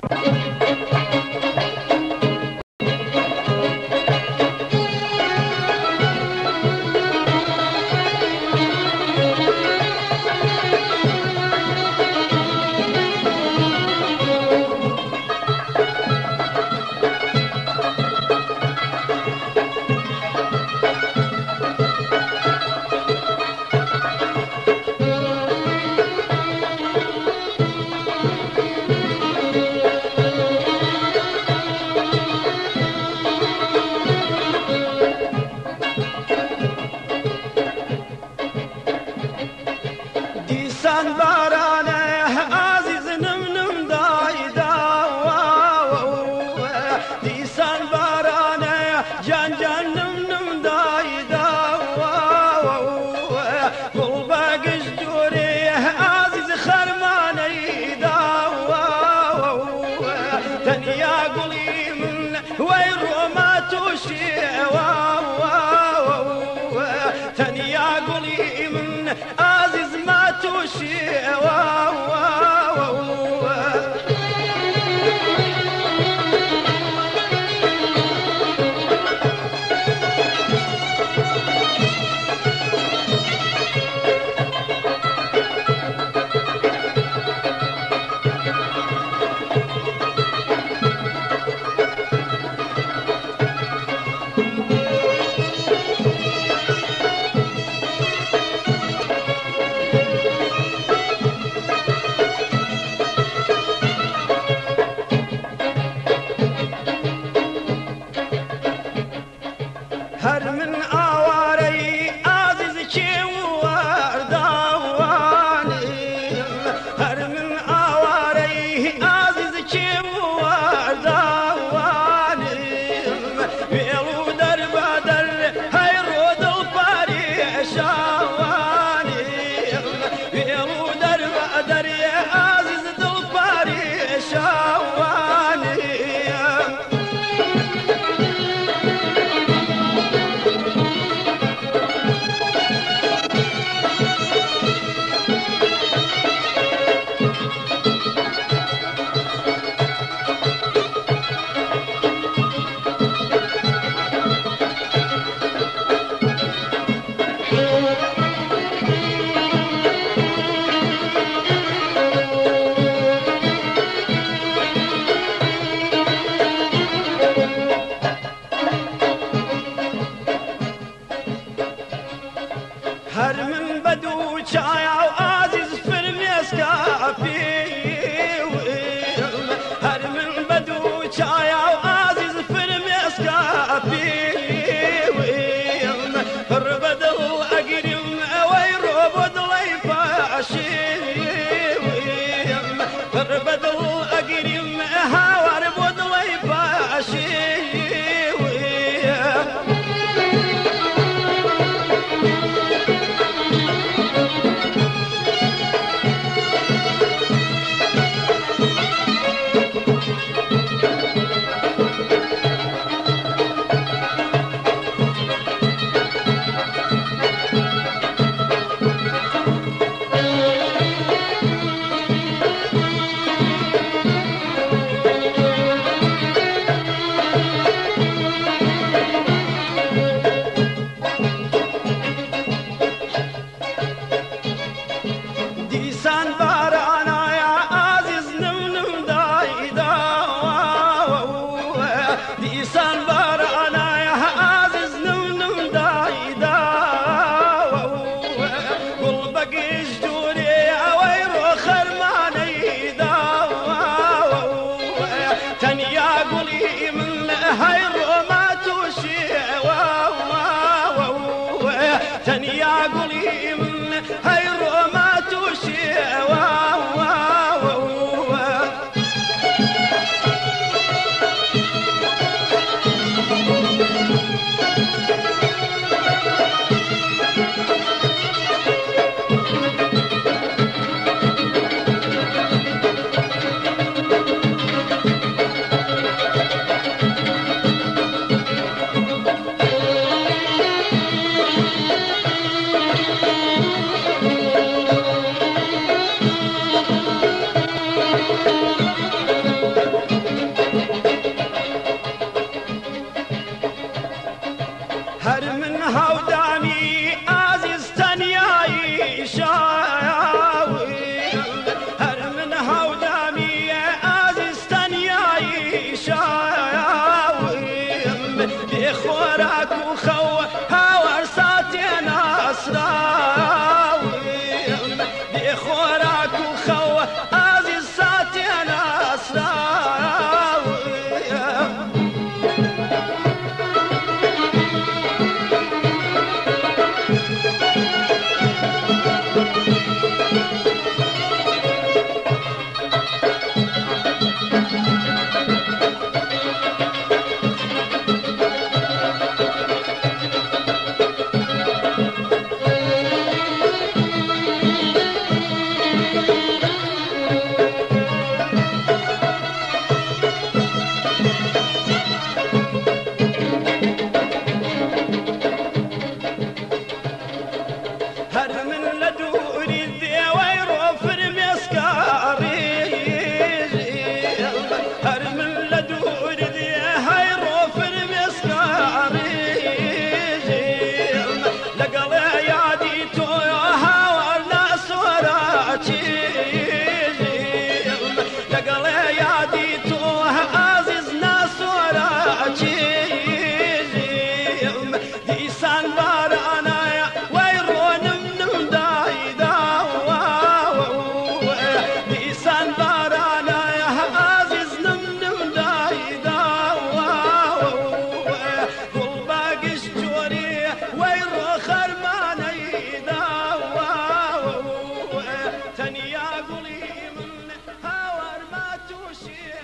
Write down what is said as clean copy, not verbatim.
دیسان بارانه عزیز نم نم دایدا دیسان بارانه جان جان نم نم دایدا گل باگش دوری عزیز خرمانی دا تنیا گلی من وی روما توشی تنیا گلی من عزیز ما توشی هر من آواری عزیز چی وردوانی هر من آواری عزیز چی وردوانی بیلو در بدر های رو دل پریشانی بیلو در بدر عزیز دل پریشانی هر من بدو چایا و عزیز فرمیز کافی هر من بدو چایا و عزیز فرمیز کافی هر بدل اگریم وی رو بدلی پاشی هر بدل اگریم هاور بدلی پاشی وشي